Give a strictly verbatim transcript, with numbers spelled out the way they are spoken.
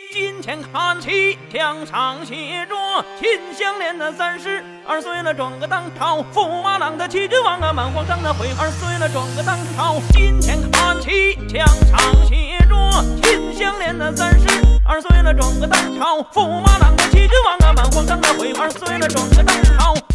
金钱看齐，墙上写着秦香莲的三十二岁了，转个当朝。驸马郎的齐君王啊，满皇上的回二岁了，转个当朝。金钱看齐，墙上写着秦香莲的三十二岁了，转个当朝。驸马郎的齐君王啊，满皇上的回二岁了，转个当朝。